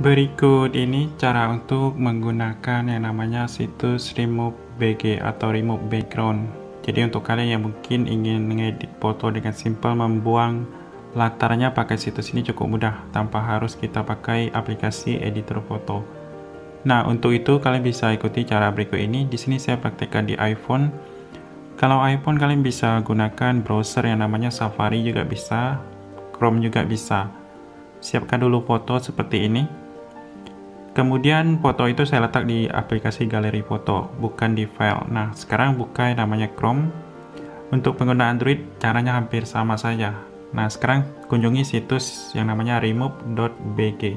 Berikut ini cara untuk menggunakan yang namanya situs remove BG atau remove background. Jadi untuk kalian yang mungkin ingin mengedit foto dengan simpel, membuang latarnya pakai situs ini cukup mudah tanpa harus kita pakai aplikasi editor foto. Nah, untuk itu kalian bisa ikuti cara berikut ini. Di sini saya praktekkan di iPhone. Kalau iPhone kalian bisa gunakan browser yang namanya Safari juga bisa, Chrome juga bisa. Siapkan dulu foto seperti ini. Kemudian foto itu saya letak di aplikasi galeri foto, bukan di file. Nah, sekarang buka yang namanya Chrome. Untuk pengguna Android, caranya hampir sama saja. Nah, sekarang kunjungi situs yang namanya remove.bg.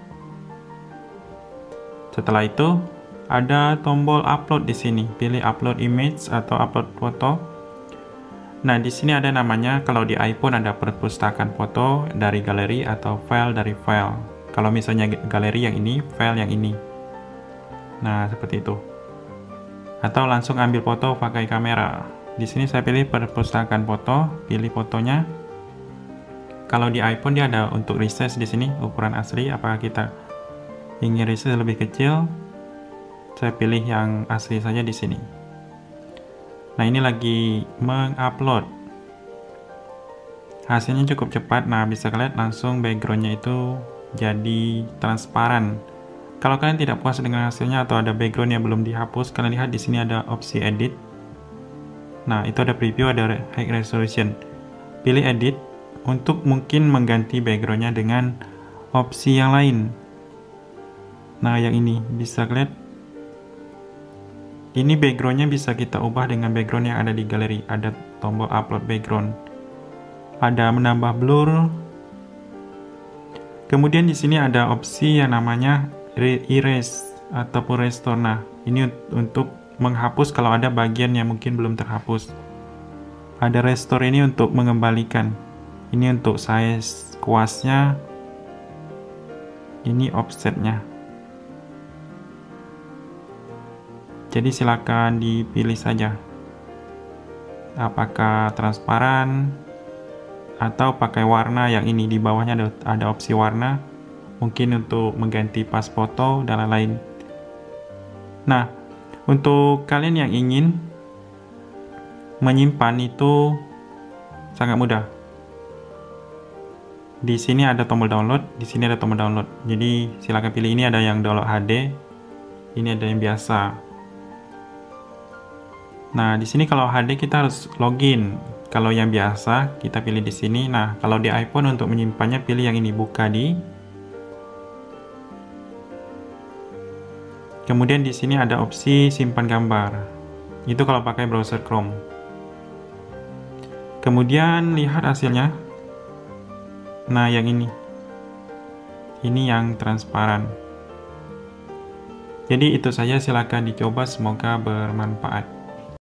Setelah itu, ada tombol upload di sini. Pilih upload image atau upload foto. Nah, di sini ada namanya, kalau di iPhone ada perpustakaan foto dari galeri atau file dari file. Kalau misalnya galeri yang ini, file yang ini. Nah, seperti itu. Atau langsung ambil foto pakai kamera. Di sini saya pilih perpustakaan foto, pilih fotonya. Kalau di iPhone dia ada untuk resize di sini, ukuran asli. Apakah kita ingin resize lebih kecil? Saya pilih yang asli saja di sini. Nah, ini lagi mengupload. Hasilnya cukup cepat. Nah, bisa kalian langsung backgroundnya itu jadi transparan. Kalau kalian tidak puas dengan hasilnya atau ada background yang belum dihapus, kalian lihat di sini ada opsi edit. Nah, itu ada preview, ada high resolution. Pilih edit untuk mungkin mengganti backgroundnya dengan opsi yang lain. Nah, yang ini bisa kalian. Ini backgroundnya bisa kita ubah dengan background yang ada di galeri. Ada tombol upload background. Ada menambah blur. Kemudian di sini ada opsi yang namanya erase ataupun restore. Nah, ini untuk menghapus kalau ada bagian yang mungkin belum terhapus. Ada restore ini untuk mengembalikan. Ini untuk size kuasnya. Ini offsetnya. Jadi silakan dipilih saja. Apakah transparan atau pakai warna yang ini. Di bawahnya ada opsi warna, mungkin untuk mengganti pas foto dan lain-lain. Nah, untuk kalian yang ingin menyimpan itu sangat mudah. Di sini ada tombol download, di sini ada tombol download. Jadi silakan pilih. Ini ada yang download HD, ini ada yang biasa. Nah, di sini kalau HD kita harus login. Kalau yang biasa kita pilih di sini. Nah, kalau di iPhone untuk menyimpannya pilih yang ini, buka di. Kemudian di sini ada opsi simpan gambar. Itu kalau pakai browser Chrome. Kemudian lihat hasilnya. Nah, yang ini. Ini yang transparan. Jadi itu saja, silakan dicoba, semoga bermanfaat.